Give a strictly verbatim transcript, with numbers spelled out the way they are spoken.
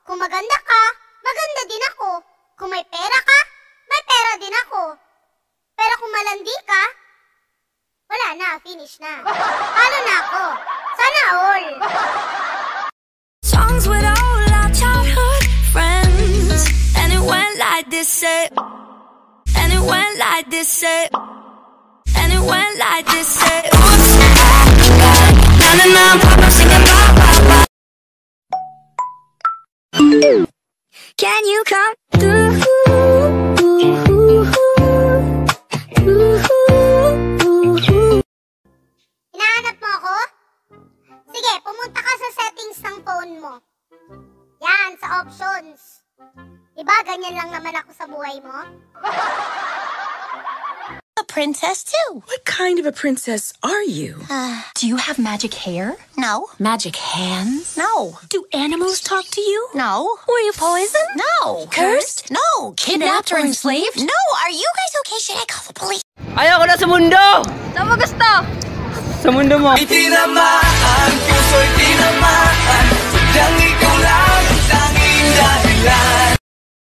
Kung maganda ka, maganda din ako. Kung may pera ka, may pera din ako. Pero kung malandi ka, wala na, finish na. Paano na ako? Sana all. Songs with all our childhood friends, and it went like this, say, and it went like this, say, and it went like this, say, oops, na na na, papa singing ba ba ba. Can you come through? Hinahanap mo ako? Sige, pumunta ka sa settings ng phone mo. Yan, sa options. Diba, ganyan lang naman ako sa buhay mo? A princess too. What kind of a princess are you? Uh, do you have magic hair? No. Magic hands? No. Do animals talk to you? No. Were you poisoned? No. Cursed? No. Kidnapped or enslaved? No. Are you guys okay? Should I call the police? Ayaw ko na sa mundo! Saan mo gusto? Sa mundo mo. Itinamaan, puso'y